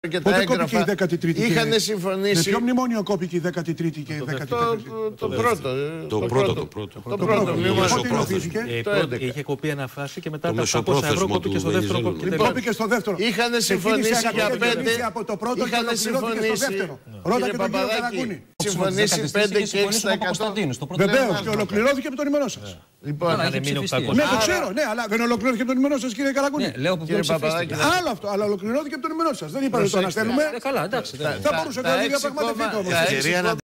και τα έγγραφα είχαν συμφωνήσει. Με ποιο μνημόνιο κόπηκε η 13η και η 14η? Το πρώτο. Το πρώτο μνημόνιο. Είχε κοπεί ένα φάση και μετά τα 800 ευρώ κόπηκε στο δεύτερο. Κόπηκε στο δεύτερο. Είχαν συμφωνήσει για 5. Από το πρώτο και ολοκληρώθηκε στο δεύτερο. Ρώτα και τον κύριο Καραγκούνη. Συμφωνήσει 5 και 6%. Βεβαίως, και ολοκληρώθηκε από τον ημερό σας. Λοιπόν, ναι, το ξέρω, ναι, αλλά δεν ολοκληρώθηκε από τον ημερό σας, κύριε Καραγκούνη. Άλλο αυτό, αλλά ολοκληρώθηκε από τον ημερό σας. Δεν είπατε το να στέλνουμε. Καλά, εντάξει. Θα μπορούσε να διαπραγματευτείτε όμως.